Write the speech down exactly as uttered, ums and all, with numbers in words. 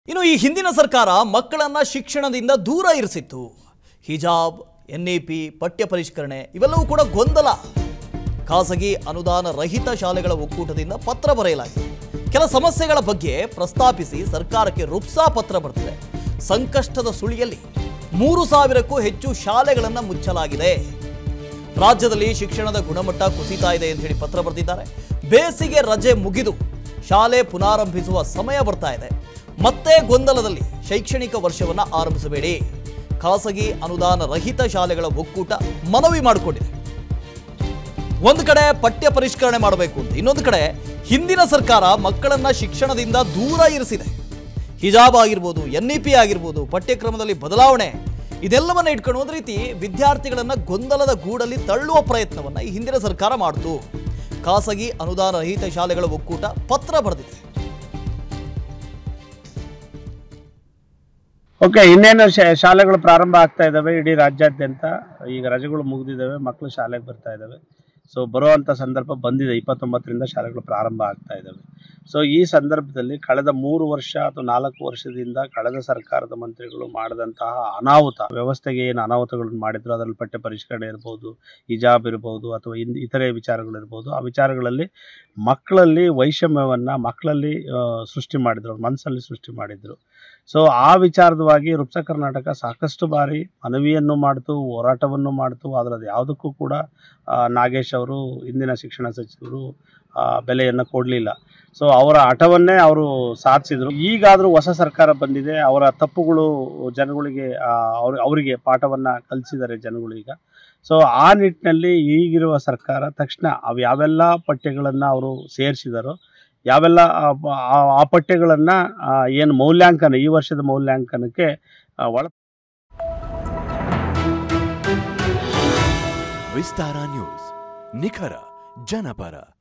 ಇನ್ನು ಈ ಹಿಂದಿನ ಸರ್ಕಾರ ಮಕ್ಕಳನ್ನ ಶಿಕ್ಷಣದಿಂದ ದೂರ ಇರಿಸಿತ್ತು. ಹಿಜಾಬ್, ಎನ್ಇಪಿ, ಪಠ್ಯ ಪರಿಷ್ಕರಣೆ ಇವೆಲ್ಲವೂ ಕೂಡ ಗೊಂದಲ. ಖಾಸಗಿ ಅನುದಾನ ರಹಿತ ಶಾಲೆಗಳ ಒಕ್ಕೂಟದಿಂದ ಪತ್ರ ಬರೆಯಲಾಗಿದೆ. ಕೆಲ ಸಮಸ್ಯೆಗಳ ಬಗ್ಗೆ ಪ್ರಸ್ತಾಪಿಸಿ ಸರ್ಕಾರಕ್ಕೆ ರುಪ್ಸಾ ಪತ್ರ ಬರೆದಿದೆ. ಸಂಕಷ್ಟದ ಸುಳಿಯಲ್ಲಿ ಮೂರು ಸಾವಿರಕ್ಕೂ ಹೆಚ್ಚು ಶಾಲೆಗಳನ್ನು ಮುಚ್ಚಲಾಗಿದೆ. ರಾಜ್ಯದಲ್ಲಿ ಶಿಕ್ಷಣದ ಗುಣಮಟ್ಟ ಕುಸಿತಾ ಇದೆ ಎಂದು ಹೇಳಿ ಪತ್ರ ಬರೆದಿದ್ದಾರೆ. ಬೇಸಿಗೆ ರಜೆ ಮುಗಿದು ಶಾಲೆ ಪುನಾರಂಭಿಸುವ ಸಮಯ ಬರ್ತಾ ಇದೆ. ಮತ್ತೆ ಗೊಂದಲದಲ್ಲಿ ಶೈಕ್ಷಣಿಕ ವರ್ಷವನ್ನು ಆರಂಭಿಸಬೇಡಿ. ಖಾಸಗಿ ಅನುದಾನ ರಹಿತ ಶಾಲೆಗಳ ಒಕ್ಕೂಟ ಮನವಿ ಮಾಡಿಕೊಂಡಿದೆ. ಒಂದು ಕಡೆ ಪಠ್ಯ ಪರಿಷ್ಕರಣೆ ಮಾಡಬೇಕು ಅಂತ, ಇನ್ನೊಂದು ಕಡೆ ಹಿಂದಿನ ಸರ್ಕಾರ ಮಕ್ಕಳನ್ನ ಶಿಕ್ಷಣದಿಂದ ದೂರ ಇರಿಸಿದೆ. ಹಿಜಾಬ್ ಆಗಿರ್ಬೋದು, ಎನ್ಇಪಿ ಆಗಿರ್ಬೋದು, ಪಠ್ಯಕ್ರಮದಲ್ಲಿ ಬದಲಾವಣೆ ಇದೆಲ್ಲವನ್ನ ಇಟ್ಕೊಂಡು ಒಂದು ರೀತಿ ವಿದ್ಯಾರ್ಥಿಗಳನ್ನ ಗೊಂದಲದ ಗೂಡಲ್ಲಿ ತಳ್ಳುವ ಪ್ರಯತ್ನವನ್ನ ಈ ಹಿಂದಿನ ಸರ್ಕಾರ ಮಾಡಿತು. ಖಾಸಗಿ ಅನುದಾನ ರಹಿತ ಶಾಲೆಗಳ ಒಕ್ಕೂಟ ಪತ್ರ ಬರೆದಿದೆ. ಓಕೆ, ಇನ್ನೇನು ಶಾಲೆಗಳು ಪ್ರಾರಂಭ ಆಗ್ತಾ ಇದ್ದಾವೆ. ಇಡೀ ರಾಜ್ಯಾದ್ಯಂತ ಈಗ ರಜೆಗಳು ಮುಗಿದಿದ್ದಾವೆ, ಮಕ್ಕಳು ಶಾಲೆಗೆ ಬರ್ತಾ ಇದ್ದಾವೆ. ಸೊ ಬರುವಂಥ ಸಂದರ್ಭ ಬಂದಿದೆ. ಇಪ್ಪತ್ತೊಂಬತ್ತರಿಂದ ಶಾಲೆಗಳು ಪ್ರಾರಂಭ ಆಗ್ತಾ ಇದ್ದಾವೆ. ಸೊ ಈ ಸಂದರ್ಭದಲ್ಲಿ ಕಳೆದ ಮೂರು ವರ್ಷ ಅಥವಾ ನಾಲ್ಕು ವರ್ಷದಿಂದ ಕಳೆದ ಸರ್ಕಾರದ ಮಂತ್ರಿಗಳು ಮಾಡಿದಂತಹ ಅನಾಹುತ ವ್ಯವಸ್ಥೆಗೆ ಏನು ಅನಾಹುತಗಳನ್ನು ಮಾಡಿದ್ರು, ಅದರಲ್ಲಿ ಪಠ್ಯ ಪರಿಷ್ಕರಣೆ ಇರ್ಬೋದು, ಹಿಜಾಬ್ ಇರ್ಬೋದು, ಅಥವಾ ಇನ್ ಇತರೆ ವಿಚಾರಗಳಿರ್ಬೋದು, ಆ ವಿಚಾರಗಳಲ್ಲಿ ಮಕ್ಕಳಲ್ಲಿ ವೈಷಮ್ಯವನ್ನು ಮಕ್ಕಳಲ್ಲಿ ಸೃಷ್ಟಿ ಮಾಡಿದ್ರು, ಮನಸ್ಸಲ್ಲಿ ಸೃಷ್ಟಿ ಮಾಡಿದರು. ಸೊ ಆ ವಿಚಾರದವಾಗಿ ರುಪ್ಸಾ ಕರ್ನಾಟಕ ಸಾಕಷ್ಟು ಬಾರಿ ಮನವಿಯನ್ನು ಮಾಡ್ತು, ಹೋರಾಟವನ್ನು ಮಾಡ್ತು. ಆದರೆ ಅದು ಯಾವುದಕ್ಕೂ ಕೂಡ ನಾಗೇಶ್ ಅವರು, ಹಿಂದಿನ ಶಿಕ್ಷಣ ಸಚಿವರು ಬೆಲೆಯನ್ನು ಕೊಡಲಿಲ್ಲ. ಸೊ ಅವರ ಹಠವನ್ನೇ ಅವರು ಸಾಧಿಸಿದರು. ಈಗಾದರೂ ಹೊಸ ಸರ್ಕಾರ ಬಂದಿದೆ, ಅವರ ತಪ್ಪುಗಳು ಜನಗಳಿಗೆ ಅವ್ರ ಅವರಿಗೆ ಪಾಠವನ್ನು ಕಲಿಸಿದ್ದಾರೆ ಜನಗಳೀಗ. ಸೊ ಆ ನಿಟ್ಟಿನಲ್ಲಿ ಈಗಿರುವ ಸರ್ಕಾರ ತಕ್ಷಣ ಅವು ಯಾವೆಲ್ಲ ಪಠ್ಯಗಳನ್ನು ಅವರು ಸೇರಿಸಿದಾರೋ, ಯಾವೆಲ್ಲ ಆ ಪಠ್ಯಗಳನ್ನು ಏನು ಮೌಲ್ಯಾಂಕನ ಈ ವರ್ಷದ ಮೌಲ್ಯಾಂಕನಕ್ಕೆ ಒಳ ವಿಸ್ತಾರ ನ್ಯೂಸ್, ನಿಖರ ಜನಪರ.